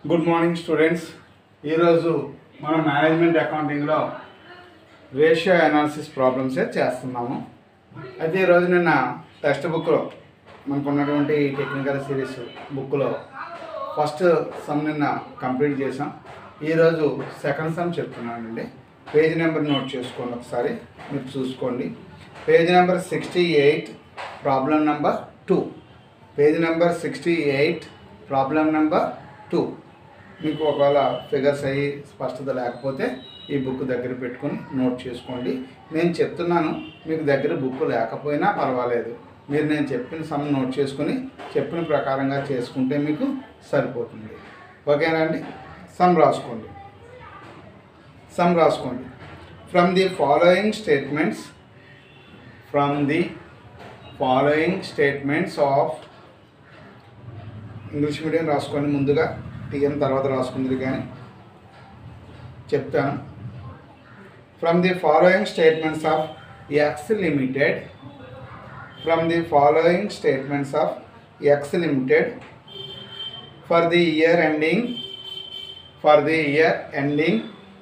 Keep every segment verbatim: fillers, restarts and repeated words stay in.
Good morning students. ఈరోజు మనం management అకౌంటింగ్లో రేషియో అనాలిసిస్ ప్రాబ్లమ్సే చేస్తున్నాము. అయితే ఈరోజు నిన్న టెక్స్ట్ బుక్లో మనకు ఉన్నటువంటి టెక్నికల్ సిరీస్ బుక్లో ఫస్ట్ సమ్ నిన్న కంప్లీట్ చేసాం. ఈరోజు సెకండ్ సమ్ చెప్తున్నానండి. పేజ్ నెంబర్ నోట్ చేసుకోండి, ఒకసారి మీరు చూసుకోండి. Page number sixty eight problem number two. Page number sixty eight problem number two. మీకు ఒకవేళ ఫిగర్స్ అయ్యి స్పష్టత లేకపోతే ఈ బుక్ దగ్గర పెట్టుకొని నోట్ చేసుకోండి. నేను చెప్తున్నాను, మీకు దగ్గర బుక్ లేకపోయినా పర్వాలేదు, మీరు నేను చెప్పిన సమ్ నోట్ చేసుకొని చెప్పిన ప్రకారంగా చేసుకుంటే మీకు సరిపోతుంది. ఓకేనా అండి? సమ్ రాసుకోండి. సమ్ రాసుకోండి. From the following statements from the following statements of English medium రాసుకోండి. ముందుగా టీఎం తర్వాత రాసుకుంది కానీ చెప్తాను. From the following statements of X limited from the following statements of X limited for the year ending for the year ending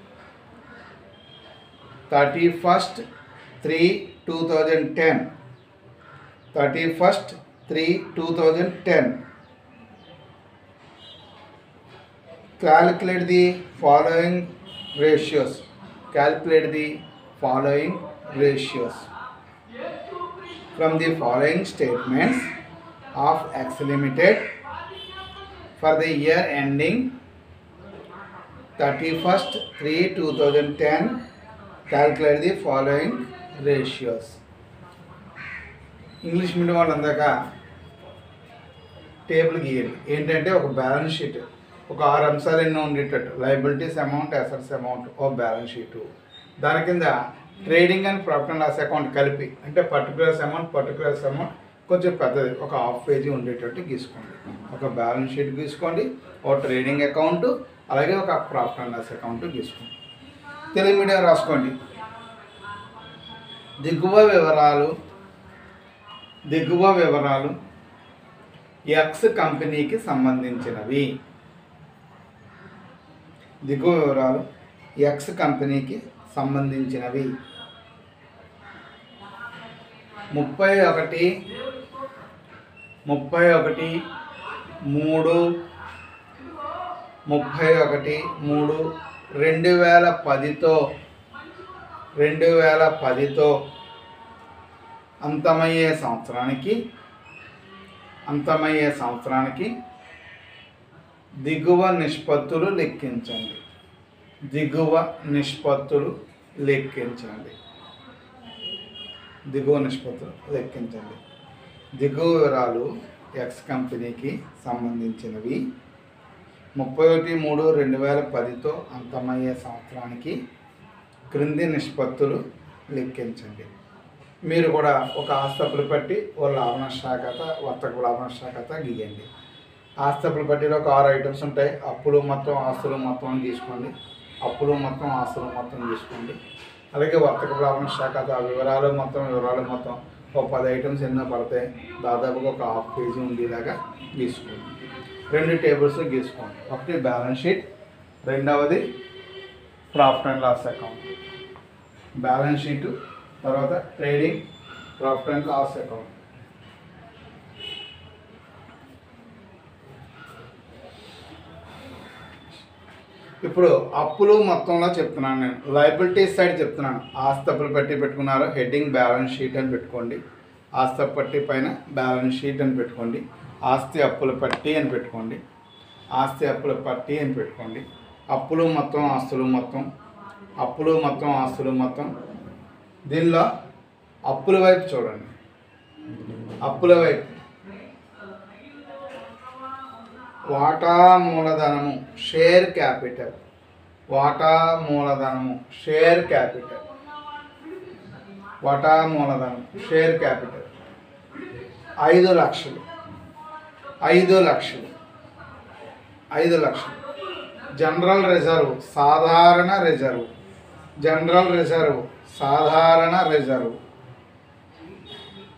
thirty first three two thousand ten thirty first three two thousand ten calculate the following ratios calculate the following ratios from the following statements of X Limited for the year ending thirty-first three two thousand ten. Calculate the following ratios. English medium వాళ్ళు అందాక table గీయండి. ఏంటంటే ఒక balance sheet, ఒక ఆరు అంశాలు ఎన్నో ఉండేటట్టు, లయబిలిటీస్ అమౌంట్, అసెట్స్ అమౌంట్, ఒక బ్యాలెన్స్ షీటు. దాని కింద trading and profit and loss account కలిపి, అంటే పర్టికులర్స్ అమౌంట్ పర్టికులర్స్ అమౌంట్ కొంచెం పెద్దది, ఒక హాఫ్ పేజీ ఉండేటట్టు గీసుకోండి. ఒక బ్యాలెన్స్ షీట్ గీసుకోండి, ఒక ట్రేడింగ్ అకౌంట్, అలాగే ఒక ప్రాఫిట్ అండ్ లాస్ అకౌంట్ గీసుకోండి. తెలుగు మీడియం రాసుకోండి. దిగువ వివరాలు దిగువ వివరాలు ఎక్స్ కంపెనీకి సంబంధించినవి. దిగువ వివరాలు ఎక్స్ కంపెనీకి సంబంధించినవి. ముప్పై ఒకటి ముప్పై ఒకటి మూడు ముప్పై ఒకటి మూడు రెండు వేల పదితో రెండు వేల పదితో అంతమయ్యే సంవత్సరానికి అంతమయ్యే సంవత్సరానికి దిగువ నిష్పత్తులు లెక్కించండి. దిగువ నిష్పత్తులు లెక్కించండి. దిగువ నిష్పత్తులు లెక్కించండి. దిగువ వివరాలు ఎక్స్ కంపెనీకి సంబంధించినవి. ముప్పై ఒకటి మూడు రెండు వేల పదితో అంతమయ్యే సంవత్సరానికి క్రింది నిష్పత్తులు లెక్కించండి. మీరు కూడా ఒక ఆస్తపులు పట్టి ఓ లాభ నష్టాఖాత, వర్తక లాభ నష్టాఖాత గీయండి. ఆస్తపుల పట్టిలో ఒక ఆరు ఐటమ్స్ ఉంటాయి. అప్పులు మొత్తం ఆస్తులు మొత్తం తీసుకోండి. అప్పులు మొత్తం ఆస్తులు మొత్తం తీసుకోండి. అలాగే వర్తక లాభ శాఖ వివరాలు మొత్తం వివరాలు మొత్తం ఒక పది ఐటమ్స్ ఎన్నో పడతాయి. దాదాపుగా ఒక హాఫ్ పేజీ ఉండేలాగా గీసుకోండి. రెండు టేబుల్స్ గీసుకోండి. ఒకటి బ్యాలెన్స్ షీట్, రెండవది profit and loss account. Balance sheet, తర్వాత trading, profit and loss account. ఇప్పుడు అప్పులు మొత్తంలో చెప్తున్నాను, నేను లయబిలిటీస్ సైడ్ చెప్తున్నాను. ఆస్తి అప్పులు పట్టి పెట్టుకున్నారు, హెడ్డింగ్ బ్యాలెన్స్ షీట్ అని పెట్టుకోండి. ఆస్తి అప్పు పట్టి పైన బ్యాలెన్స్ షీట్ అని పెట్టుకోండి. ఆస్తి అప్పుల పట్టి అని పెట్టుకోండి. ఆస్తి అప్పుల పట్టి అని పెట్టుకోండి. అప్పులు మొత్తం ఆస్తులు మొత్తం, అప్పులు మొత్తం ఆస్తులు మొత్తం. దీనిలో అప్పుల వైపు చూడండి. అప్పుల వైపు వాటా మూలధనము, షేర్ క్యాపిటల్. వాటా మూలధనము, షేర్ క్యాపిటల్. వాటా మూలధనం, షేర్ క్యాపిటల్ ఐదు లక్షలు ఐదు లక్షలు ఐదు లక్షలు. జనరల్ రిజర్వ్, సాధారణ రిజర్వ్. జనరల్ రిజర్వ్, సాధారణ రిజర్వ్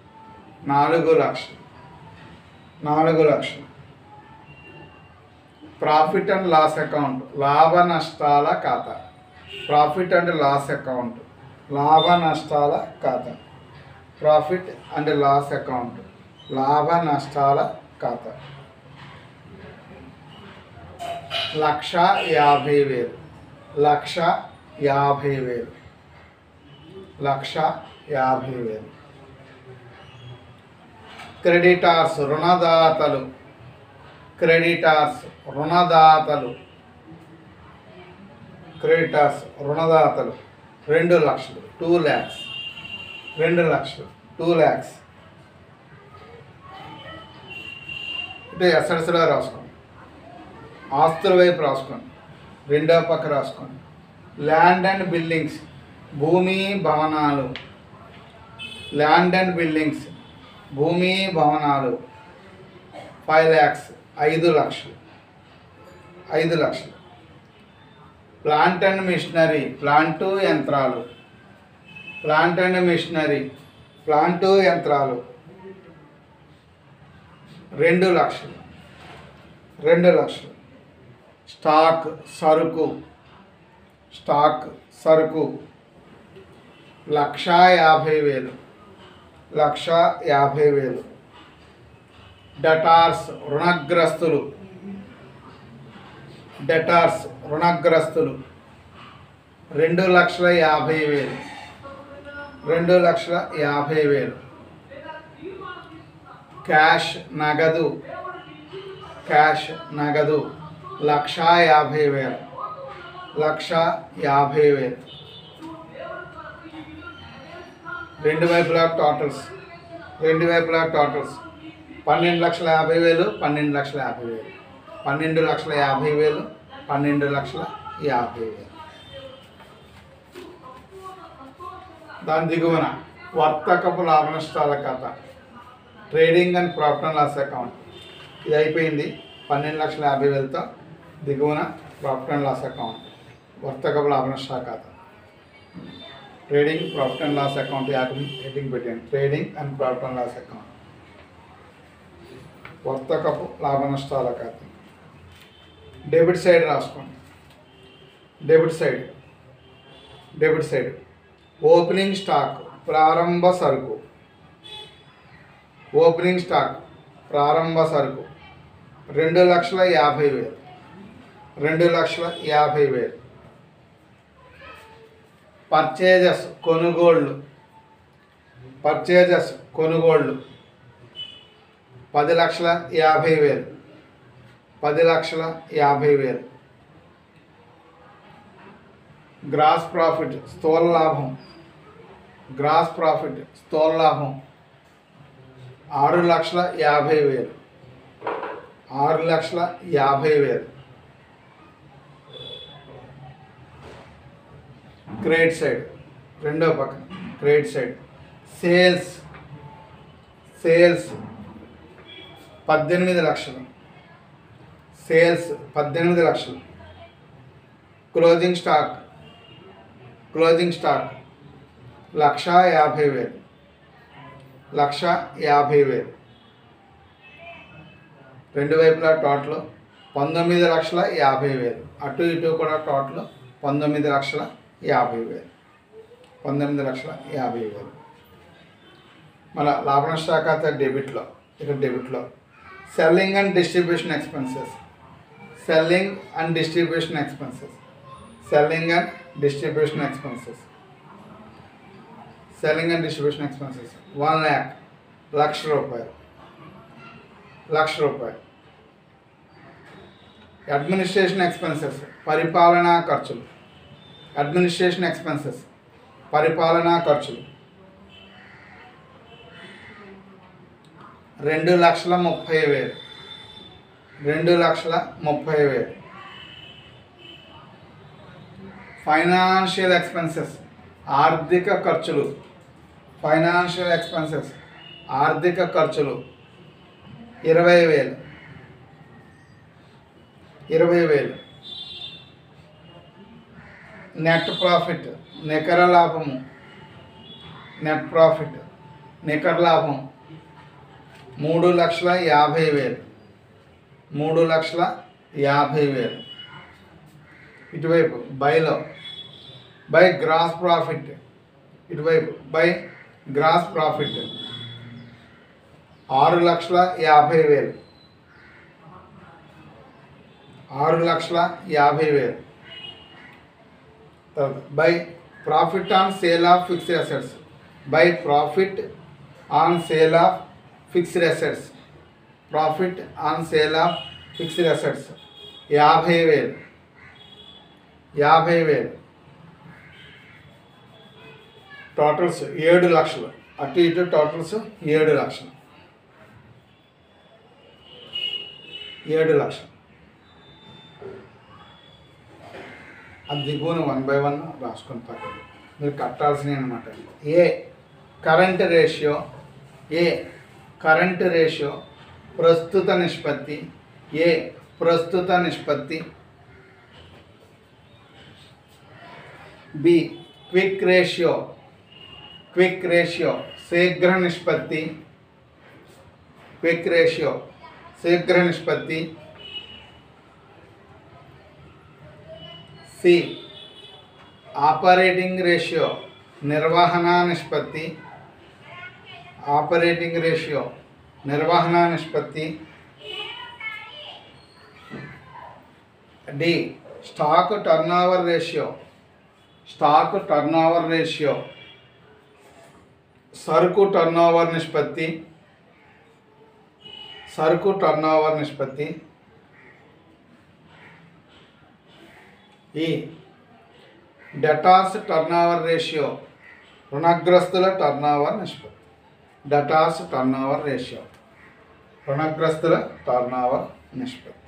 నాలుగు లక్షలు నాలుగు లక్షలు. ప్రాఫిట్ అండ్ లాస్ అకౌంట్ లాభ నష్టాల ఖాతా. ప్రాఫిట్ అండ్ లాస్ అకౌంట్ లాభ నష్టాల ఖాతా. ప్రాఫిట్ అండ్ లాస్ అకౌంట్ లాభ నష్టాల ఖాతా. లక్ష యాభై వేలు లక్ష యాభై వేలు లక్ష యాభై వేలు. క్రెడిటార్స్ రుణదాతలు క్రెడిటార్స్ రుణదాతలు క్రెడిటార్స్ రుణదాతలు రెండు లక్షలు టూ ల్యాక్స్ రెండు లక్షలు టూ ల్యాక్స్. అంటే ఎస్ఎస్లో రాసుకోండి, ఆస్తుల వైపు రాసుకోండి, రెండో పక్క రాసుకోండి. ల్యాండ్ అండ్ బిల్డింగ్స్ భూమి భవనాలు ల్యాండ్ అండ్ బిల్డింగ్స్ భూమి భవనాలు ఫైవ్ ల్యాక్స్ ఐదు లక్షలు ఐదు లక్షలు. ప్లాంట్ అండ్ మిషనరీ ప్లాంటు యంత్రాలు ప్లాంట్ అండ్ మిషనరీ ప్లాంటు యంత్రాలు రెండు లక్షలు రెండు లక్షలు. స్టాక్ సరుకు స్టాక్ సరుకు లక్ష యాభై వేలు లక్ష యాభై వేలు. డెటార్స్ రుణగ్రస్తులు డెటార్స్ రుణగ్రస్తులు రెండు లక్షల యాభై వేలు రెండు లక్షల యాభై వేలు. క్యాష్ నగదు క్యాష్ నగదు లక్ష యాభై వేలు లక్ష యాభై వేలు. రెండు వైపులా టోటల్స్ రెండు వైపులా టోటల్స్ పన్నెండు లక్షల యాభై వేలు పన్నెండు లక్షల యాభై వేలు పన్నెండు లక్షల యాభై వేలు పన్నెండు లక్షల యాభై వేలు. దాని దిగువన వర్తకపు లాభ నష్టాల ఖాతా trading and profit and loss account. ఇది అయిపోయింది. పన్నెండు లక్షల యాభై వేలతో దిగువన ప్రాఫిట్ అండ్ లాస్ అకౌంట్ వర్తకపు లాభ నష్టాల ఖాతా trading profit and loss account heading పెట్టండి. Trading and profit and loss account వర్తకపు లాభ నష్టాల ఖాతా. డెబిట్ సైడ్ రాసుకోండి. Debit side debit side opening stock ప్రారంభ సరుకు ఓపెనింగ్ స్టాక్ ప్రారంభ సరుకు రెండు లక్షల యాభై వేలు రెండు లక్షల యాభై వేలు. పర్చేజెస్ కొనుగోళ్ళు పర్చేజెస్ కొనుగోళ్ళు పది లక్షల యాభై వేలు పది లక్షల యాభై వేలు. గ్రాస్ ప్రాఫిట్ స్థూల లాభం గ్రాస్ ప్రాఫిట్ స్థూల లాభం ఆరు లక్షల యాభై వేలు ఆరు లక్షల యాభై వేలు. క్రెడిట్ సైడ్ రెండో పక్కన క్రెడిట్ సైడ్ సేల్స్ సేల్స్ పద్దెనిమిది లక్షలు సేల్స్ పద్దెనిమిది లక్షలు. Closing stock closing stock lakh యాభై వేలు లక్ష యాభై వేలు. రెండు వైపులా టోటల్ పంతొమ్మిది లక్షల యాభై వేలు. అటు ఇటు కూడా టోటల్ పంతొమ్మిది లక్షల యాభై వేలు పంతొమ్మిది లక్షల యాభై వేలు. మన లాభ నష్ట ఖాతా డెబిట్లో ఇక్కడ డెబిట్లో selling and distribution expenses selling and distribution expenses selling and distribution expenses selling and distribution expenses one lakh lakh రూపాయలు లక్ష రూపాయలు. అడ్మినిస్ట్రేషన్ ఎక్స్పెన్సెస్ పరిపాలనా ఖర్చులు అడ్మినిస్ట్రేషన్ ఎక్స్పెన్సెస్ పరిపాలనా ఖర్చులు రెండు లక్షల ముప్పై వేలు రెండు లక్షల ముప్పై వేలు. ఫైనాన్షియల్ ఎక్స్పెన్సెస్ ఆర్థిక ఖర్చులు ఫైనాన్షియల్ ఎక్స్పెన్సెస్ ఆర్థిక ఖర్చులు ఇరవై వేలు ఇరవై వేలు. నెట్ ప్రాఫిట్ నికర లాభము నెట్ ప్రాఫిట్ నికర లాభం మూడు లక్షల యాభై వేలు మూడు లక్షల యాభై వేలు. ఇటువైపు బైలో బై గ్రాస్ ప్రాఫిట్, ఇటువైపు బై గ్రాస్ ప్రాఫిట్ ఆరు లక్షల యాభై వేలు ఆరు లక్షల యాభై వేలు. By profit on sale of fixed assets, by profit on sale of fixed assets, profit on sale of fixed assets యాభై వేలు యాభై వేలు. టోటల్స్ ఏడు లక్షలు, అటు ఇటు టోటల్స్ ఏడు లక్షలు ఏడు లక్షలు. అది దిగువన వన్ బై వన్ రాసుకొని పక్కన మీరు కట్టాల్సినవి అనమాట. A current ratio, A current ratio ప్రస్తుత నిష్పత్తి, ఏ ప్రస్తుత నిష్పత్తి. B quick ratio, quick ratio శీఘ్ర నిష్పత్తి, క్విక్ రేషియో శీఘ్ర నిష్పత్తి. సి ఆపరేటింగ్ రేషియో నిర్వహణ నిష్పత్తి, ఆపరేటింగ్ రేషియో నిర్వహణ నిష్పత్తి. D stock turnover ratio, stock turnover ratio సరుకు టర్నోవర్ నిష్పత్తి, సరుకు టర్నోవర్ నిష్పత్తి. ఈ డెటార్స్ టర్నోవర్ రేషియో రుణగ్రస్తుల టర్నోవర్ నిష్పత్తి, డెటార్స్ టర్నోవర్ రేషియో రుణగ్రస్తుల టర్నోవర్ నిష్పత్తి.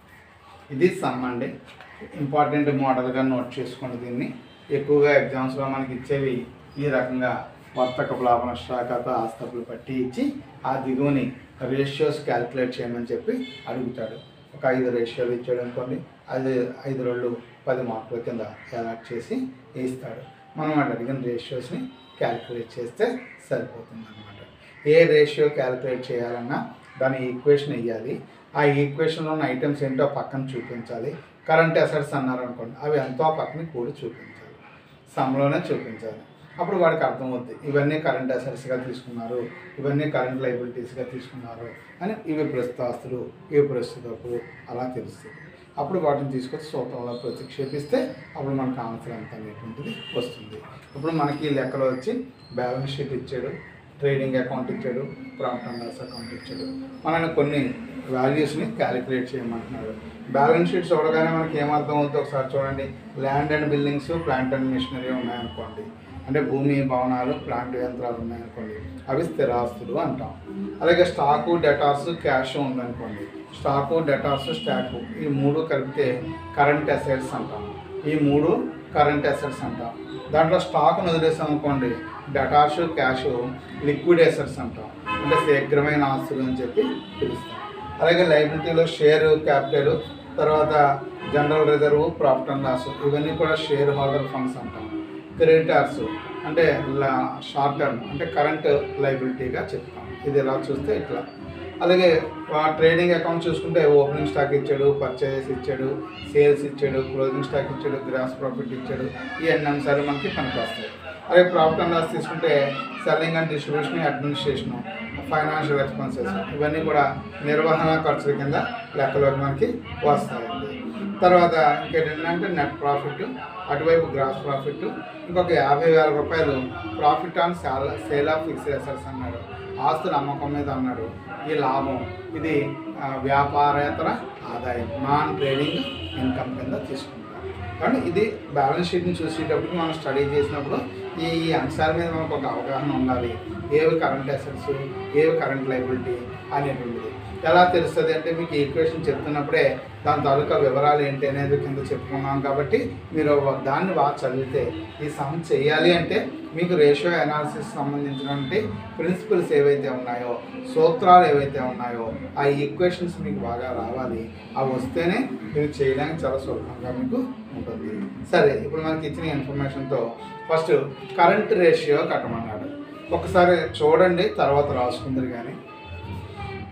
ఇది సమ్ అండి. ఇంపార్టెంట్ మోడల్గా నోట్ చేసుకోండి. దీన్ని ఎక్కువగా ఎగ్జామ్స్లో మనకి ఇచ్చేవి ఈ రకంగా వర్తకపు లాభ నష్టాఖాతా ఆస్తపులు పట్టి ఇచ్చి ఆ దిగువని రేషియోస్ క్యాలిక్యులేట్ చేయమని చెప్పి అడుగుతాడు. ఒక ఐదు రేషియోలు ఇచ్చాడు అనుకోండి, అది ఐదు రెండు పది మార్కుల కింద అలాట్ చేసి ఇస్తాడు. మనం అటు అడిగిన రేషియోస్ని క్యాలిక్యులేట్ చేస్తే సరిపోతుంది అనమాట. ఏ రేషియో క్యాలిక్యులేట్ చేయాలన్నా దాని ఈక్వేషన్ వేయాలి. ఆ ఈక్వేషన్లో ఉన్న ఐటమ్స్ ఏంటో పక్కన చూపించాలి. కరెంట్ అసెట్స్ అన్నారు అనుకోండి, అవి ఎంతో పక్కన కూడి చూపించాలి, సమ్లోనే చూపించాలి. అప్పుడు వాడికి అర్థమవుద్ది ఇవన్నీ కరెంట్ అసెట్స్గా తీసుకున్నారు, ఇవన్నీ కరెంట్ లైబిలిటీస్గా తీసుకున్నారు అని. ఇవి ప్రస్తుత ఆస్తులు, ఇవి ప్రస్తుత అప్పులు అలా తెలుస్తుంది. అప్పుడు వాటిని తీసుకొచ్చి సూత్రంలో ప్రతిక్షేపిస్తే అప్పుడు మనకు ఆన్సర్ ఎంత అనేటువంటిది వస్తుంది. ఇప్పుడు మనకి లెక్కలో వచ్చి బ్యాలెన్స్ షీట్ ఇచ్చాడు, ట్రేడింగ్ అకౌంట్ ఇచ్చాడు, ప్రాఫిట్ అండ్ లాస్ అకౌంట్ ఇచ్చాడు. మనల్ని కొన్ని వాల్యూస్ని క్యాలిక్యులేట్ చేయమంటున్నాడు. బ్యాలెన్స్ షీట్ చూడగానే మనకి ఏమర్థం అవుతుందో ఒకసారి చూడండి. Land and buildings, plant and machinery ఉన్నాయనుకోండి, అంటే భూమి భవనాలు ప్లాంట్ యంత్రాలు ఉన్నాయనుకోండి, అవి స్థిరాస్తులు అంటాం. అలాగే స్టాకు డెటార్స్ క్యాష్ ఉందనుకోండి, స్టాకు డెటార్స్ స్టాకు ఈ మూడు కలిపితే కరెంట్ అసెట్స్ అంటాం. ఈ మూడు కరెంట్ అసెట్స్ అంటాం. దాంట్లో స్టాక్ను వదిలేసాం అనుకోండి, డెటార్స్ క్యాష్ లిక్విడ్ అసెట్స్ అంటాం, అంటే శీఘ్రమైన ఆస్తులు అని చెప్పి పిలుస్తాం. అలాగే లైబిలిటీలో షేరు క్యాపిటల్, తర్వాత general reserve, profit and loss ఇవన్నీ కూడా షేర్ హోల్డర్ ఫండ్స్ అంటాం. క్రెడిటార్స్ అంటే షార్ట్ టర్మ్ అంటే కరెంట్ లైబిలిటీగా చెప్తాం. ఇది ఎలా చూస్తే ఇట్లా. అలాగే ట్రేడింగ్ అకౌంట్ చూసుకుంటే ఓపెనింగ్ స్టాక్ ఇచ్చాడు, పర్చేస్ ఇచ్చాడు, సేల్స్ ఇచ్చాడు, క్లోజింగ్ స్టాక్ ఇచ్చాడు, గ్రాస్ ప్రాఫిట్ ఇచ్చాడు. ఈ అన్ని అంశాలు మనకి పనికి వస్తాయి. అలాగే ప్రాఫిట్ అండ్ లాస్ తీసుకుంటే selling and distribution, administration, financial expenses ఇవన్నీ కూడా నిర్వహణ ఖర్చుల కింద లెక్కలోకి మనకి వస్తాయండి. తర్వాత ఇంకేంటంటే నెట్ ప్రాఫిట్, అటువైపు గ్రాస్ ప్రాఫిట్, ఇంకొక యాభై వేల రూపాయలు profit on sale sale of fixed assets అన్నాడు, ఆస్తుల అమ్మకం మీద అన్నాడు. ఈ లాభం ఇది వ్యాపారేతర ఆదాయం, నాన్ ట్రేడింగ్ ఇన్కమ్ కింద తీసుకుంటాం. కానీ ఇది బ్యాలెన్స్ షీట్ని చూసేటప్పుడు మనం స్టడీ చేసినప్పుడు ఈ ఈ అంశాల మీద మనకు ఒక అవగాహన ఉండాలి. ఏవి కరెంట్ అసెట్స్, ఏవి కరెంట్ లైబిలిటీ అనేటువంటిది ఎలా తెలుస్తుంది అంటే మీకు ఈక్వేషన్ చెప్తున్నప్పుడే దాని తాలూకా వివరాలు ఏంటి అనేది కింద చెప్పుకున్నాం. కాబట్టి మీరు దాన్ని బాగా చదివితే ఈ సమ్ చేయాలి అంటే మీకు రేషియో అనాలిసిస్ సంబంధించినటువంటి ప్రిన్సిపల్స్ ఏవైతే ఉన్నాయో, సూత్రాలు ఏవైతే ఉన్నాయో ఆ ఈక్వేషన్స్ మీకు బాగా రావాలి. అవి వస్తేనే మీరు చేయడానికి చాలా సులభంగా మీకు ఉంటుంది. సరే, ఇప్పుడు మనకి ఇచ్చిన ఇన్ఫర్మేషన్తో ఫస్ట్ కరెంట్ రేషియో కట్టమన్నాడు. ఒకసారి చూడండి, తర్వాత రాసుకుందరు. కానీ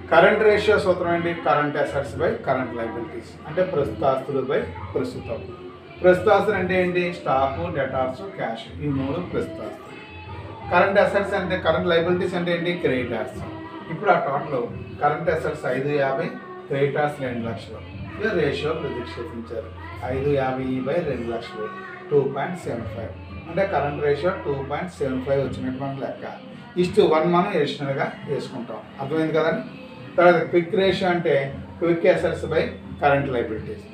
కరెంట్ రేషియో సూత్రం ఏంటి? Current assets by current liabilities, అంటే ప్రస్తుత ఆస్తులు బై ప్రస్తుత అప్పులు. ప్రస్తుత ఆస్తులు అంటే ఏంటి? స్టాకు, డెటార్స్, క్యాష్, ఈ మూడు ప్రస్తుత ఆస్తులు. కరెంట్ అసెట్స్ అంటే కరెంట్ లైబిలిటీస్ అంటే ఏంటి? క్రెడిటార్స్. ఇప్పుడు ఆ టోటల్ కరెంట్ అసెట్స్ ఐదు యాభై, క్రెడిటార్స్ రెండు లక్షలు. ఇది రేషియో ప్రతిక్షేపించారు. ఐదు యాభై బై రెండు లక్షలు, టూ పాయింట్ సెవెన్ ఫైవ్ అంటే current ratio two point seven five వచ్చినటువంటి లెక్క. ఇಷ್ಟು వన్ మనం ఎడిషనల్గా వేసుకుంటాం. అర్థమైంది కదండి. తర్వాత క్విక్ రేషియో అంటే quick assets by current liabilities.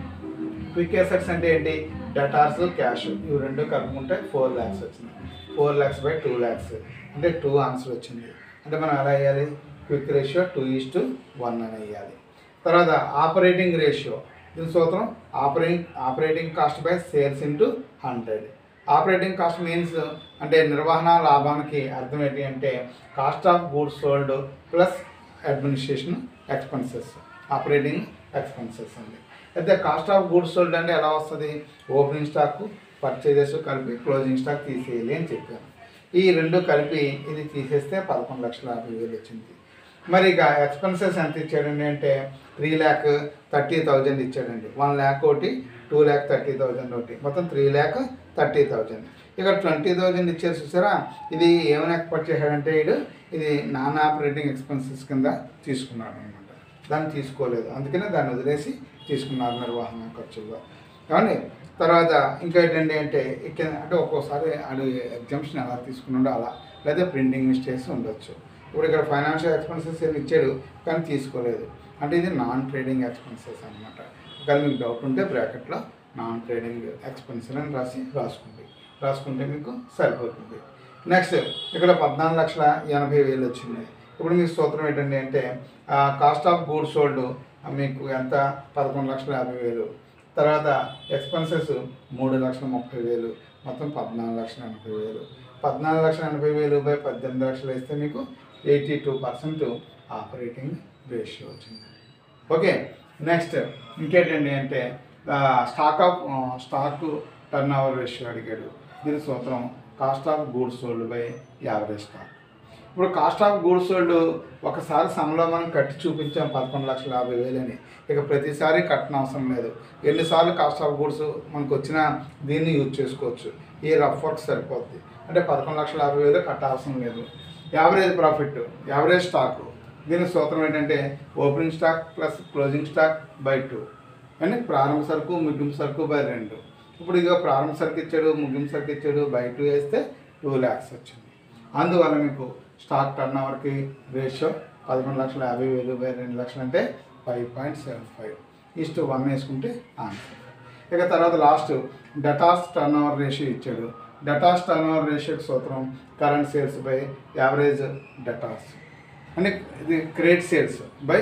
Quick assets అంటే ఏంటి? డెటార్స్, క్యాష్, ఇవి రెండు కలుపుకుంటే ఫోర్ ల్యాక్స్ వచ్చింది. Four lakhs by two lakhs అంటే టూ ఆన్సర్ వచ్చింది. అంటే మనం ఎలా వేయాలి? Quick ratio two is to one అని వేయాలి. తర్వాత ఆపరేటింగ్ రేషియో, దీని సూత్రం operating operating cost by sales into hundred. Operating cost means అంటే నిర్వహణ లాభానికి అర్థం ఏంటి అంటే cost of goods sold plus administration expenses, operating expenses అండి. అయితే కాస్ట్ ఆఫ్ గూడ్స్ సోల్డ్ అంటే ఎలా వస్తుంది? ఓపెనింగ్ స్టాక్, పర్చేజెస్ కలిపి క్లోజింగ్ స్టాక్ తీసేయాలి అని చెప్పాను. ఈ రెండు కలిపి ఇది తీసేస్తే పదకొండు లక్షల యాభై వేలు వచ్చింది. మరి ఇక ఎక్స్పెన్సెస్ ఎంత ఇచ్చాడండి అంటే త్రీ ల్యాక్ థర్టీ థౌజండ్ ఇచ్చాడండి. వన్ ల్యాక్ ఒకటి, టూ ల్యాక్ థర్టీ థౌజండ్ ఒకటి, మొత్తం త్రీ ల్యాక్ థర్టీ థౌజండ్. ఇక్కడ ట్వంటీ థౌజండ్ ఇచ్చారు చూసారా? ఇది ఏమైనా ఎక్స్పెక్ట్ చేశాడంటే ఇడు ఇది నాన్ ఆపరేటింగ్ ఎక్స్పెన్సెస్ కింద తీసుకున్నాడు అనమాట. దాన్ని తీసుకోలేదు, అందుకనే దాన్ని వదిలేసి తీసుకున్నారు నిర్వహణ ఖర్చులుగా. కానీ తర్వాత ఇంకా ఏంటంటే అంటే ఇక్కడ అంటే ఒక్కోసారి అది ఎగ్జామ్షన్ ఎలా తీసుకున్నాడో అలా, లేదా ప్రింటింగ్ మిస్టేక్స్ ఉండొచ్చు. ఇప్పుడు ఇక్కడ ఫైనాన్షియల్ ఎక్స్పెన్సెస్ ఏమి ఇచ్చాడు కానీ తీసుకోలేదు, అంటే ఇది నాన్ ట్రేడింగ్ ఎక్స్పెన్సెస్ అనమాట. ఒకవేళ మీకు డౌట్ ఉంటే బ్రాకెట్లో నాన్ ట్రేడింగ్ ఎక్స్పెన్సెస్ అని రాసి రాసుకోండి, రాసుకుంటే మీకు సరిపోతుంది. నెక్స్ట్ ఇక్కడ పద్నాలుగు లక్షల ఎనభై వేలు వచ్చింది. ఇప్పుడు మీకు సూత్రం ఏంటండి అంటే కాస్ట్ ఆఫ్ గూడ్స్ సోల్డ్ మీకు ఎంత? పదకొండు లక్షల యాభై వేలు. తర్వాత ఎక్స్పెన్సెస్ మూడు లక్షల ముప్పై వేలు, మొత్తం పద్నాలుగు లక్షల ఎనభై వేలు. పద్నాలుగు లక్షల ఎనభై వేలు బై పద్దెనిమిది లక్షలు వేస్తే మీకు eighty two percent operating ratio వచ్చింది. ఓకే, నెక్స్ట్ ఇంకేంటండి అంటే stock of stock turn over ratio అడిగాడు. దీని సూత్రం cost of goods sold by average stock. ఇప్పుడు కాస్ట్ ఆఫ్ గూడ్స్ సోల్డ్ ఒకసారి సమలో మనం కట్టి చూపించాం పదకొండు లక్షల యాభై వేలని, ఇక ప్రతిసారి కట్టన అవసరం లేదు. ఎన్నిసార్లు కాస్ట్ ఆఫ్ గూడ్స్ మనకు వచ్చినా దీన్ని యూజ్ చేసుకోవచ్చు. ఈ రఫ్ వర్క్ సరిపోద్ది. అంటే పదకొండు లక్షల యాభై వేలు కట్ట అవసరం లేదు. యావరేజ్ ప్రాఫిట్, యావరేజ్ స్టాక్, దీని సూత్రం ఏంటంటే opening stock plus closing stock by two, అంటే ప్రారంభ సరుకు ముగింపు సరుకు బై రెండు. ఇప్పుడు ఇక ప్రారంభ సరుకు ఇచ్చాడు, ముగింపు సరుకు ఇచ్చాడు, బై టూ వేస్తే టూ ల్యాక్స్ వచ్చింది. అందువల్ల మీకు స్టాక్ టర్న్ ఓవర్కి రేషియో పదకొండు లక్షల యాభై వేలు బై రెండు లక్షలు అంటే five point seven five is to one వేసుకుంటే ఆన్సర్. ఇక తర్వాత last debtors turn over ratio ఇచ్చాడు. డెటాస్ టర్న్ ఓవర్ రేషియోకి సూత్రం current sales by average debtors, అంటే ఇది credit sales by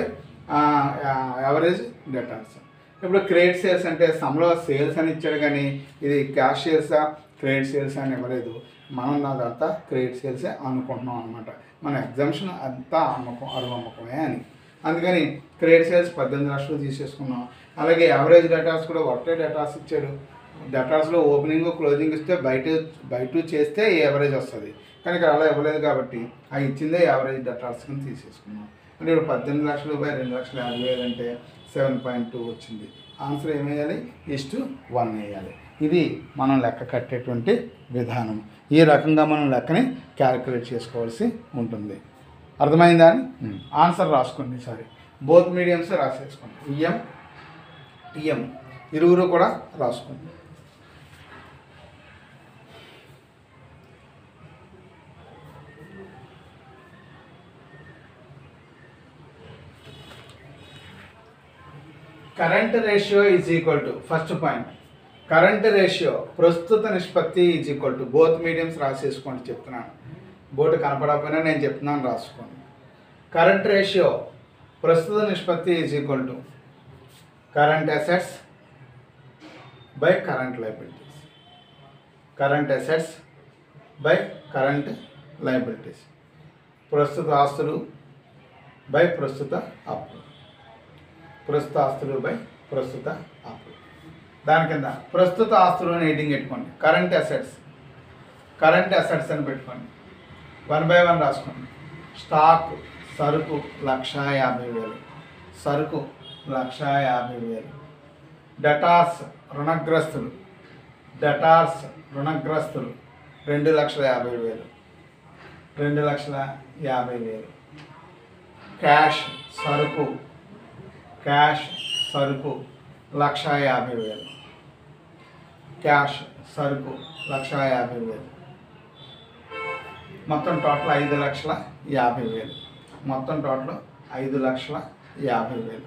average debtors. ఇప్పుడు క్రెడిట్ సేల్స్ అంటే సమ్లో సేల్స్ అని ఇచ్చాడు కానీ ఇది క్యాష్ సేల్సా క్రెడిట్ సేల్స్ అని ఇవ్వలేదు. మనం అదంతా క్రెడిట్ సేల్సే అనుకుంటున్నాం అనమాట. మన ఎగ్జామ్షన్ అంతా అమ్మకం అరువు అమ్మకమే అని, అందుకని క్రెడిట్ సేల్స్ పద్దెనిమిది లక్షలు తీసేసుకున్నాం. అలాగే యావరేజ్ డేటాస్ కూడా ఒకటే డేటాస్ ఇచ్చాడు. డేటాస్లో ఓపెనింగ్ క్లోజింగ్ ఇస్తే బయట బయట చేస్తే యావరేజ్ వస్తుంది, కానీ ఇక్కడ అలా ఇవ్వలేదు కాబట్టి ఆ ఇచ్చిందే యావరేజ్ డేటాస్ కింద తీసేసుకున్నాం. అంటే ఇప్పుడు పద్దెనిమిది లక్షలు బై రెండు లక్షల యాభై వేలు అంటే సెవెన్ పాయింట్ టూ వచ్చింది. ఆన్సర్ ఏమేయాలి? ఈస్ట్ వన్ వేయాలి. ఇది మనం లెక్క కట్టేటువంటి విధానం. ఈ రకంగా మనం లెక్కని క్యాలిక్యులేట్ చేసుకోవాల్సి ఉంటుంది. అర్థమైందా అని ఆన్సర్ రాసుకోండి. సారీ, బోత్ మీడియంస్ రాసేసుకోండి. ఈఎం టిఎం ఇరువురు కూడా రాసుకోండి. Current ratio is equal to first point current ratio ప్రస్తుత నిష్పత్తి is equal to both mediums రాసేసుకోండి. చెప్తున్నాను, బోర్డు కనపడకపోయినా నేను చెప్తున్నాను రాసుకోండి. కరెంట్ రేషియో ప్రస్తుత నిష్పత్తి is equal to current assets by current liabilities. Current assets by current liabilities. ప్రస్తుత ఆస్తులు బై ప్రస్తుత అప్పులు. ప్రస్తుత ఆస్తులు బై ప్రస్తుత అప్పులు. దాని కింద ప్రస్తుత ఆస్తులు అని హెడ్డింగ్ పెట్టుకోండి. కరెంట్ అసెట్స్ కరెంట్ అసెట్స్ అని పెట్టుకోండి. వన్ బై వన్ రాసుకోండి. స్టాక్ సరుకు లక్ష యాభై వేలు సరుకు లక్ష యాభై వేలు డెటార్స్ రుణగ్రస్తులు డెటార్స్ రుణగ్రస్తులు రెండు లక్షల యాభై వేలు రెండు లక్షల యాభై వేలు క్యాష్ సరుకు క్యాష్ సరుకు లక్ష యాభై వేలు క్యాష్ సరుకు లక్ష యాభై వేలు మొత్తం టోటల్ ఐదు లక్షల యాభై వేలు మొత్తం టోటల్ ఐదు లక్షల యాభై వేలు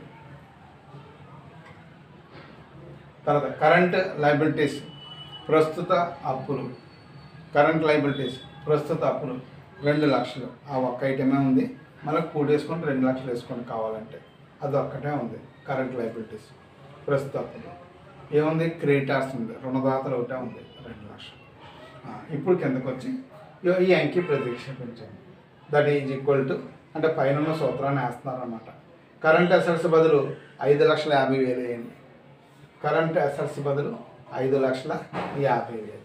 తర్వాత కరెంట్ లయబిలిటీస్ ప్రస్తుత అప్పులు కరెంట్ లయబిలిటీస్ ప్రస్తుత అప్పులు రెండు లక్షలు ఆ ఒక్క ఐటమే ఉంది మళ్ళీ కూడి వేసుకొని రెండు లక్షలు వేసుకొని కావాలంటే అది ఒక్కటే ఉంది కరెంట్ లయబిలిటీస్ ప్రస్తుత అప్పులు ఏముంది క్రెడిటార్స్ ఉంది రుణదాతలు ఒకటే ఉంది రెండు లక్షలు ఇప్పుడు కిందకు వచ్చి ఈ అంకి ప్రతిక్షేపించండి దట్ ఈజ్ ఈక్వల్ టు అంటే పైన సూత్రాన్ని వేస్తున్నారు అన్నమాట కరెంట్ అసెట్స్ బదులు ఐదు లక్షల యాభై వేలు వేయండి కరెంట్ అసెట్స్ బదులు ఐదు లక్షల యాభై వేలు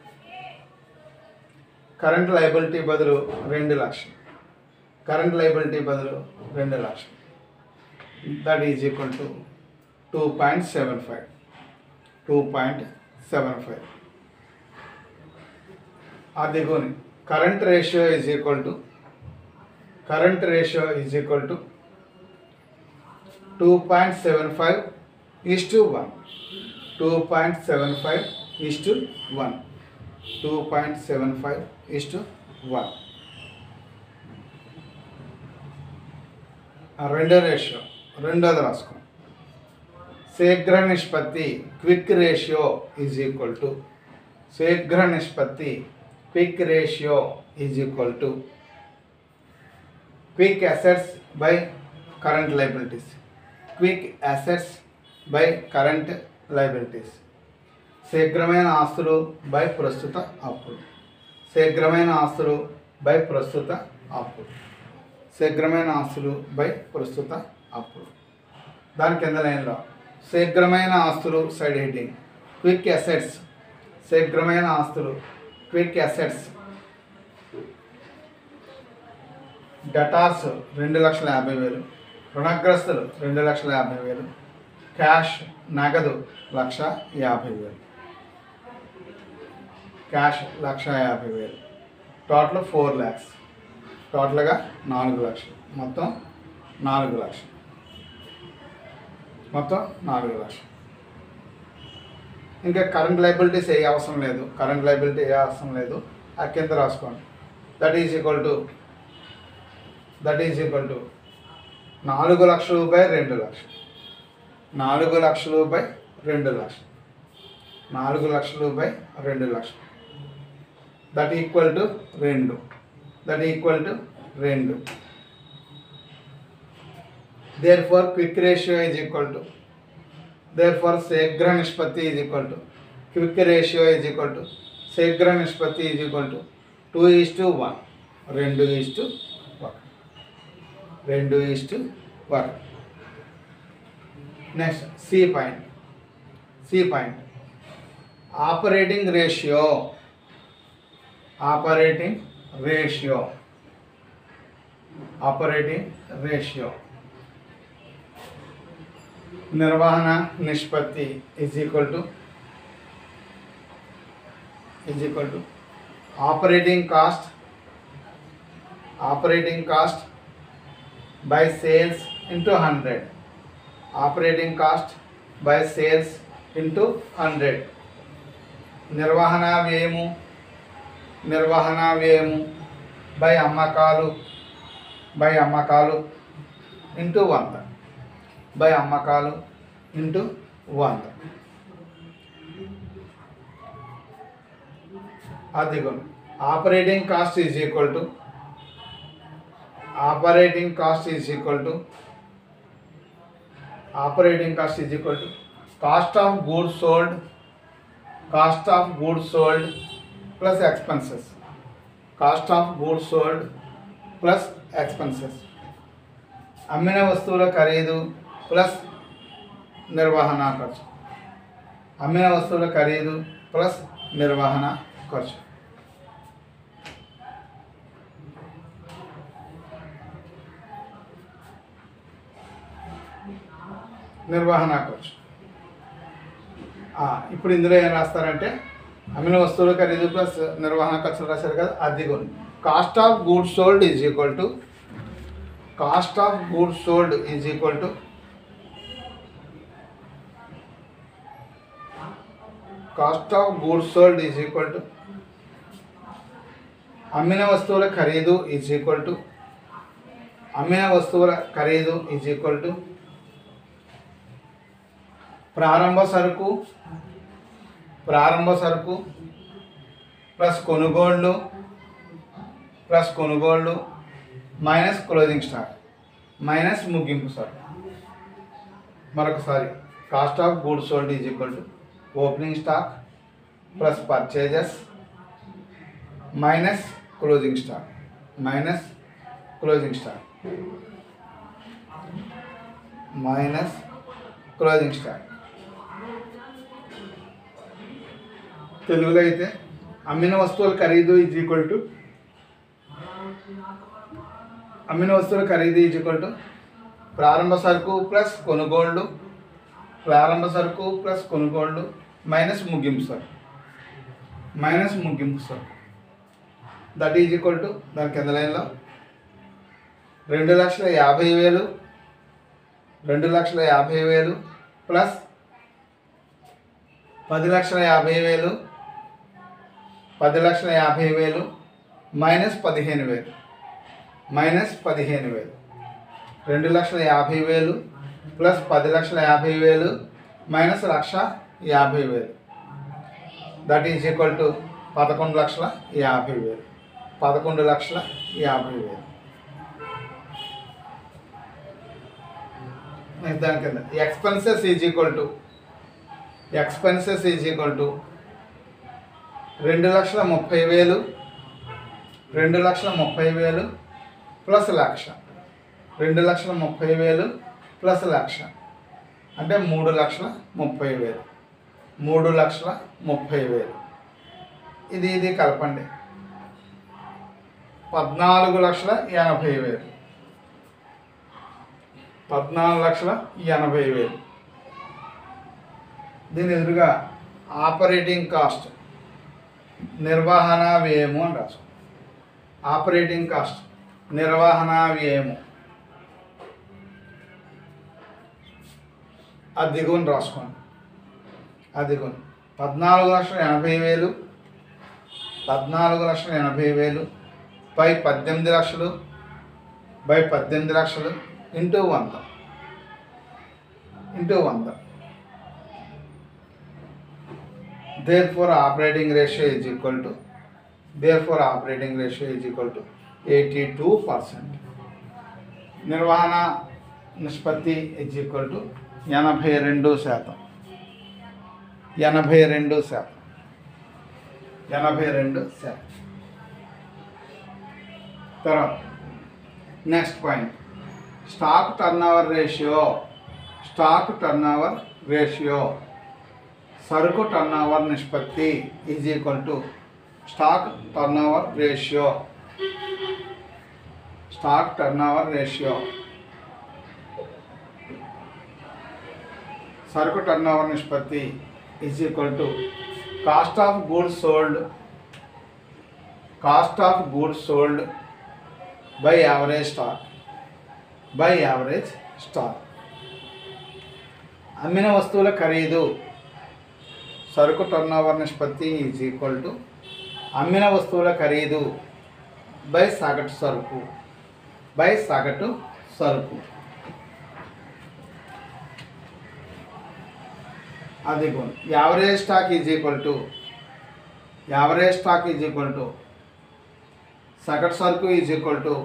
కరెంట్ లయబిలిటీ బదులు రెండు లక్షలు కరెంట్ లయబిలిటీ బదులు రెండు లక్షలు that is equal to two point seven five two point seven five అదిగోని current ratio is equal to current ratio is equal to two point seven five is to one two point seven five is to one two point seven five is to one రెండో ratio రెండోది రాసుకో శీఘ్ర నిష్పత్తి quick ratio is equal to శీఘ్ర నిష్పత్తి quick ratio is equal to quick assets by current liabilities quick assets by current liabilities శీఘ్రమైన ఆస్తులు by ప్రస్తుత అప్పులు శీఘ్రమైన ఆస్తులు బై ప్రస్తుత అప్పులు శీఘ్రమైన ఆస్తులు బై ప్రస్తుత అప్పులు దాని కింద లైన్లో శీఘ్రమైన ఆస్తులు సైడ్ హెడ్డింగ్ క్విక్ అసెట్స్ శీఘ్రమైన ఆస్తులు క్విక్ అసెట్స్ డెటార్స్ రెండు లక్షల యాభై వేలు రుణగ్రస్తులు రెండు లక్షల యాభై వేలు క్యాష్ నగదు లక్ష యాభై వేలు క్యాష్ లక్ష యాభై వేలు టోటల్ ఫోర్ ల్యాక్స్ టోటల్గా నాలుగు లక్షలు మొత్తం నాలుగు లక్షలు మొత్తం నాలుగు లక్షలు ఇంకా కరెంట్ లయబిలిటీస్ ఏ అవసరం లేదు కరెంట్ లయబిలిటీ ఏ అవసరం లేదు ఆ కింద రాసుకోండి that is equal to that is equal to నాలుగు లక్షలు బై రెండు లక్షలు నాలుగు లక్షలు బై రెండు లక్షలు నాలుగు లక్షలు బై రెండు లక్షలు దట్ ఈక్వల్ టు రెండు దట్ ఈక్వల్ టు రెండు therefore quick ratio is equal to therefore శీఘ్ర నిష్పత్తి is equal to quick ratio is equal to శీఘ్ర నిష్పత్తి is equal to two is to one రెండు is to one రెండు is to one next C point C point operating ratio operating ratio operating ratio నిర్వహణ నిష్పత్తి is equal to is equal to operating cost operating cost by sales into hundred operating cost by sales into hundred నిర్వహణ వ్యయము నిర్వహణ వ్యయము by అమ్మకాలు by అమ్మకాలు into వంద by అమ్మకాలు ఇంటూ వంద అదిగో operating cost is equal to operating cost is equal to operating cost is equal to cost of goods sold cost of goods sold plus expenses cost of goods sold plus expenses అమ్మిన వస్తువుల ఖరీదు plus నిర్వహణ ఖర్చు అమ్మిన వస్తువుల ఖరీదు plus నిర్వహణ ఖర్చు నిర్వహణ ఖర్చు. ఇప్పుడు ఇందులో ఏం రాస్తారంటే అమ్మిన వస్తువుల ఖరీదు ప్లస్ నిర్వహణ ఖర్చులు రాశారు కదా, అది కూడా cost of goods sold is equal to cost of goods sold is equal to cost of goods sold is equal to అమ్మిన వస్తువుల ఖరీదు ఈజ్ ఈక్వల్ టు అమ్మిన వస్తువుల ఖరీదు ఈజ్ ఈక్వల్ టు ప్రారంభ సరుకు ప్రారంభ సరుకు ప్లస్ కొనుగోళ్ళు ప్లస్ కొనుగోళ్ళు మైనస్ క్లోజింగ్ స్టాక్ మైనస్ ముగింపు సరుకు. మరొకసారి cost of goods sold is equal to opening stock plus purchases minus closing stock minus closing stock minus closing stock. తెలుగులో అయితే అమ్మిన వస్తువుల ఖరీదు ఈజ్ ఈక్వల్ టు అమ్మిన వస్తువుల ఖరీదు ఈజ్ ఈక్వల్ టు ప్రారంభ సరుకు ప్లస్ కొనుగోళ్ళు ప్రారంభ సరుకు ప్లస్ కొనుగోళ్ళు మైనస్ ముగింపు సరుకు మైనస్ ముగింపు సరుకు. దట్ ఈజ్ ఈక్వల్ టు దాని కింద లైన్లో రెండు లక్షల యాభై వేలు రెండు లక్షల యాభై వేలు ప్లస్ పది లక్షల యాభై వేలు పది లక్షల యాభై వేలు మైనస్ పదిహేను వేలు మైనస్ పదిహేను వేలు రెండు లక్షల యాభై వేలు ప్లస్ పది లక్షల యాభై వేలు మైనస్ లక్ష యాభై వేలు. దట్ ఈజ్ ఈక్వల్ టు పదకొండు లక్షల యాభై వేలు పదకొండు లక్షల యాభై వేలు. దాని కింద expenses is equal to expenses is equal to రెండు లక్షల ముప్పై వేలు రెండు లక్షల ముప్పై వేలు ప్లస్ లక్ష రెండు లక్షల ముప్పై వేలు ప్లస్ లక్ష అంటే మూడు లక్షల ముప్పై వేలు మూడు లక్షల ముప్పై వేలు. ఇది ఇది కలపండి పద్నాలుగు లక్షల ఎనభై వేలు పద్నాలుగు లక్షల ఎనభై వేలు. దీని ఎదురుగా ఆపరేటింగ్ కాస్ట్ నిర్వహణ వ్యయము అని రాసుకోండి. ఆపరేటింగ్ కాస్ట్ నిర్వహణ వ్యయము అదిగోని రాసుకోండి. అదిగోని పద్నాలుగు లక్షల ఎనభై వేలు పద్నాలుగు లక్షల ఎనభై వేలు బై పద్దెనిమిది లక్షలు బై పద్దెనిమిది లక్షలు ఇంటూ వంద ఇంటూ వంద. Therefore operating ratio is equal to therefore operating ratio is equal to eighty-two percent. నిర్వహణ నిష్పత్తి is equal to ఎనభై రెండు శాతం ఎనభై రెండు శాతం ఎనభై రెండు శాతం. తర్వాత next point stock turnover ratio stock turnover ratio సరుకు టర్నోవర్ నిష్పత్తి is equal to stock turnover ratio stock turnover ratio సరుకు టర్నోవర్ నిష్పత్తి is equal to cost of goods sold cost of goods sold by average stock by average stock. అమ్మిన వస్తువుల ఖరీదు సరుకు turnover నిష్పత్తి is equal to అమ్మిన వస్తువుల ఖరీదు బై సగటు సరుకు బై సగటు సరుకు. అది average stock is equal to average stock is equal to సగటు సరుకు is equal to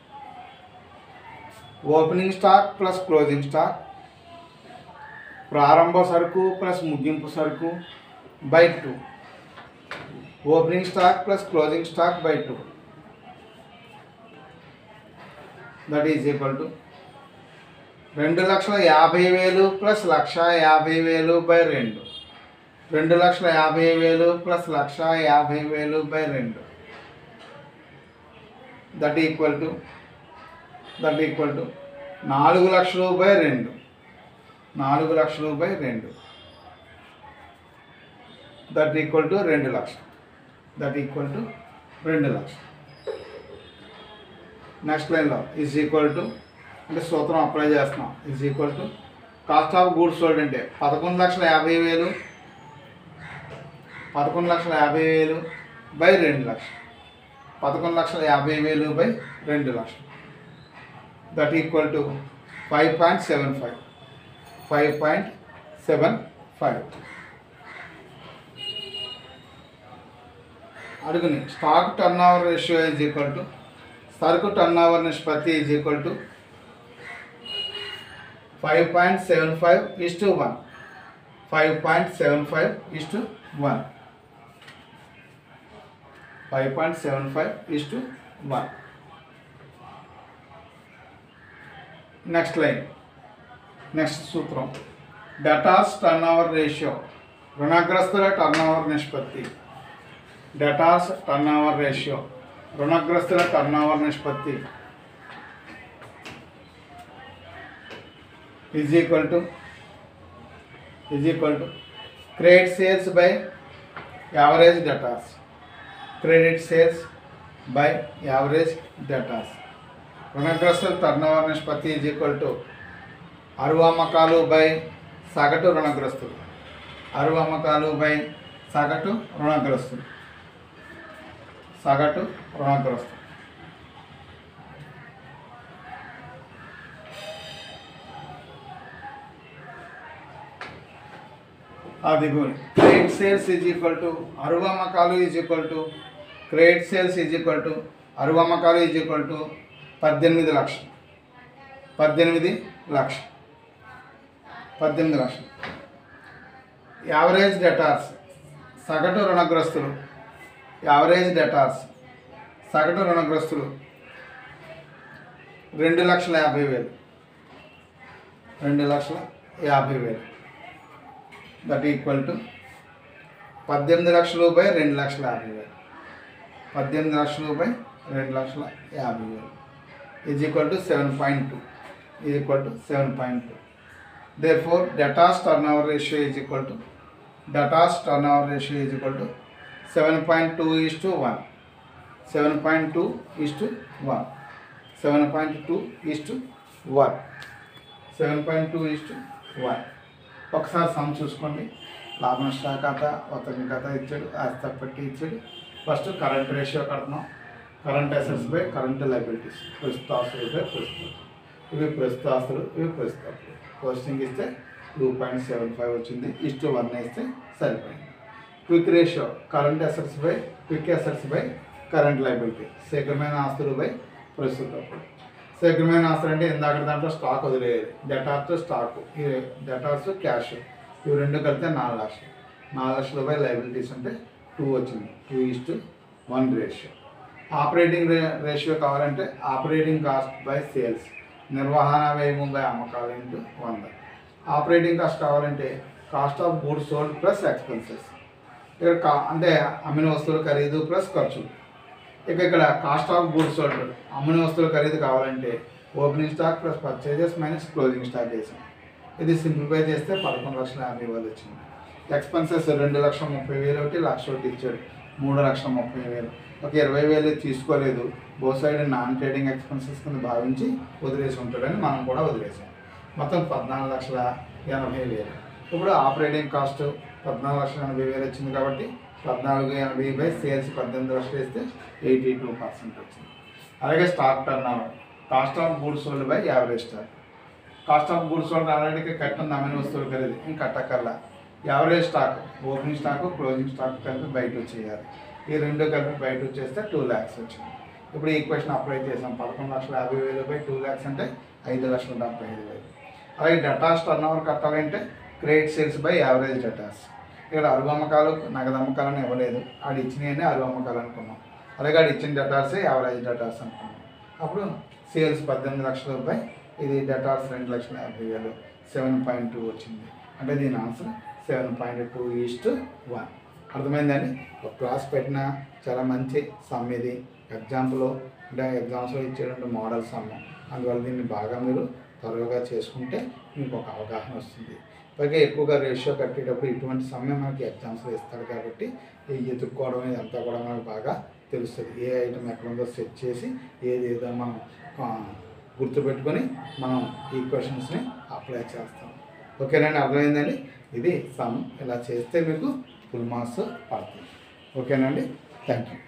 opening stock plus closing stock ప్రారంభ సరుకు ప్లస్ ముగింపు సరుకు by two opening stock plus closing stock by two. That is equal to రెండు లక్షల యాభై వేలు ప్లస్ లక్ష యాభై వేలు బై రెండు రెండు లక్షల యాభై వేలు ప్లస్ లక్ష యాభై వేలు బై రెండు. That equal to that equal to నాలుగు లక్షలు బై రెండు నాలుగు లక్షలు బై రెండు దట్ ఈక్వల్ టు రెండు లక్షలు దట్ ఈక్వల్ టు రెండు లక్షలు. నెక్స్ట్ లైన్లో ఈజ్ ఈక్వల్ టు అంటే సూత్రం అప్లై చేస్తున్నాం. Is equal to cost of goods sold అంటే పదకొండు లక్షల యాభై వేలు పదకొండు లక్షల యాభై వేలు బై రెండు లక్షలు పదకొండు లక్షల యాభై వేలు బై రెండు లక్షలు that equal to five point seven five five point seven five. అడుగుని stock turn over ratio is equal to సరుకు టర్న్ ఓవర్ నిష్పత్తి is equal to five point seven five is to one five point seven five is to one five point seven five is to one. Next line next సూత్రం debtors turn over ratio రుణగ్రస్తుల turnover నిష్పత్తి debtors turn over ratio రుణగ్రస్తుల turnover నిష్పత్తి is equal to is equal to credit sales by average debtors credit sales by average debtors. రుణగ్రస్తుల turnover నిష్పత్తి is equal to అరువు అమ్మకాలు by సగటు రుణగ్రస్తులు అరువు అమ్మకాలు బై సగటు రుణగ్రస్తులు సగటు రుణగ్రస్తులు. అది credit sales is equal to అరువు అమ్మకాలు is equal to credit sales is equal to అరువు అమ్మకాలు ఈజ్ ఈక్వల్ టు పద్దెనిమిది లక్షలు పద్దెనిమిది లక్షలు పద్దెనిమిది లక్షలు. యావరేజ్ డెటార్స్ సగటు రుణగ్రస్తులు యావరేజ్ డెటార్స్ సగటు రుణగ్రస్తులు రెండు లక్షల యాభై వేలు రెండు లక్షల యాభై వేలు దట్ ఈక్వల్ టు పద్దెనిమిది లక్షలు బై రెండు లక్షల యాభై వేలు పద్దెనిమిది లక్షలు బై రెండు లక్షల యాభై వేలు is equal to seven point two is equal to seven point two. Therefore, debtors turnover ratio is equal to debtors turnover ratio is equal to seven point two is to one. seven point two is to one. seven point two is to one. seven point two is to one. ఒకసారి sum చూసుకోండి. లాభ నష్ట ఖాతా వర్తక ఖాతా ఇచ్చాడు, ఆస్తి పట్టి ఇచ్చాడు. ఫస్ట్ కరెంట్ రేషియో కడుతున్నాం. Current assets by current liabilities ప్రస్తుత ఆస్తులు బై ప్రస్తుత ఇవి ప్రస్తుత ఆస్తులు ఇవి ప్రస్తుత ఆస్తులు. పోస్టింగ్ ఇస్తే టూ పాయింట్ సెవెన్ ఫైవ్ వచ్చింది. ఇస్టు వన్ ఇస్తే సరిపోయింది. Quick ratio current assets by quick assets by current liability శీఘ్రమైన ఆస్తులు బై ప్రస్తుత అప్పులు. శీఘ్రమైన ఆస్తులు అంటే ఇందాక దాంట్లో స్టాక్ వదిలేయాలి. డెటార్స్ స్టాక్ ఈ డెటార్స్ క్యాష్ ఇవి రెండు కలిపితే నాలుగు లక్షలు నాలుగు లక్షలు బై లయబిలిటీస్ అంటే టూ వచ్చింది. Two is to one ratio. Operating రే రేషియో కావాలంటే ఆపరేటింగ్ కాస్ట్ బై సేల్స్ నిర్వహణ వ్యయము బై అమ్మకాలు ఇంటూ వంద. ఆపరేటింగ్ కాస్ట్ కావాలంటే cost of goods sold plus expenses. ఇక్కడ కా అంటే అమ్మిన వస్తువుల ఖరీదు ప్లస్ ఖర్చులు. ఇక ఇక్కడ కాస్ట్ ఆఫ్ గూడ్స్ సోల్డ్ అమ్మిన వస్తువుల ఖరీదు కావాలంటే opening stock plus purchases minus closing stock వేసాం. ఇది సింప్లిఫై చేస్తే పదకొండు లక్షల యాభై వేలు వచ్చింది. ఎక్స్పెన్సెస్ రెండు లక్షల ముప్పై వేలు ఒకటి లక్ష ఒకటి ఇచ్చాడు, మూడు లక్షల ముప్పై వేలు. ఒక ఇరవై వేలు తీసుకోలేదు, బో సైడ్ నాన్ ట్రేడింగ్ ఎక్స్పెన్సెస్ కింద భావించి వదిలేసి ఉంటాడని మనం కూడా వదిలేసాం. మొత్తం పద్నాలుగు లక్షల ఎనభై వేలు. ఇప్పుడు ఆపరేటింగ్ కాస్ట్ పద్నాలుగు లక్షల ఎనభై వేలు వచ్చింది కాబట్టి పద్నాలుగు ఎనభై బై సేల్స్ పద్దెనిమిది లక్షలు వేస్తే ఎయిటీ టూ పర్సెంట్ వచ్చింది. అలాగే stock turn over cost of goods sold by average stock. Cost of goods sold already కట్టింది అమ్మిన వస్తువులు ఖరీదు ఇంకా కట్టకల్లా. Average stock opening stock closing stock కలిపి బయట వచ్చేయాలి. ఈ రెండు కలిపి బయట వచ్చేస్తే టూ ల్యాక్స్ వచ్చింది. ఇప్పుడు ఈక్వేషన్ అప్లై చేసాం. పదకొండు లక్షల యాభై వేలు బై టూ ల్యాక్స్ అంటే ఐదు లక్షల డెబ్బై ఐదు వేలు. అలాగే డెటార్స్ టర్న్ ఓవర్ కట్టాలంటే credit sales by average debtors. ఇక్కడ అరువు అమ్మకాలు నగదు అమ్మకాలను ఇవ్వలేదు, ఆడు ఇచ్చినవన్నీ అరువు అమ్మకాలు అనుకున్నాం. అలాగే ఆడు ఇచ్చిన డెటార్సే యావరేజ్ డెటార్స్ అనుకున్నాం. అప్పుడు సేల్స్ పద్దెనిమిది లక్షల రూపాయి, ఇది డెటార్స్ రెండు లక్షల యాభై వేలు, సెవెన్ పాయింట్ టూ వచ్చింది. అంటే దీని answer seven point two is to one. అర్థమైందండి. ఒక క్లాస్ పెట్టిన చాలా మంచి సమ్ ఇది. ఎగ్జాంపుల్ అంటే ఎగ్జామ్స్లో ఇచ్చేటువంటి మోడల్ సమ్ అందువల్ల దీన్ని బాగా మీరు త్వరగా చేసుకుంటే మీకు ఒక అవగాహన వస్తుంది. పైగా ఎక్కువగా రేషియో కట్టేటప్పుడు ఇటువంటి సమయం మనకి ఎగ్జామ్స్లో ఇస్తాడు కాబట్టి ఈ ఎత్తుక్కోవడం ఇదంతా కూడా మనకు బాగా తెలుస్తుంది. ఏ ఐటమ్ ఎక్కడ ఉందో సెట్ చేసి ఏది ఏదో మనం గుర్తుపెట్టుకొని మనం ఈ క్వశ్చన్స్ని అప్లై చేస్తాం. ఓకేనండి, అర్థమైందండి. ఇది సమ్ ఇలా చేస్తే మీకు ఫుల్ మార్క్స్ పడతాయి. ఓకేనండి, థ్యాంక్ యూ.